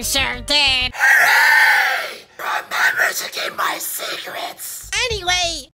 sure did. Hooray! Remember to keep my secrets. Anyway,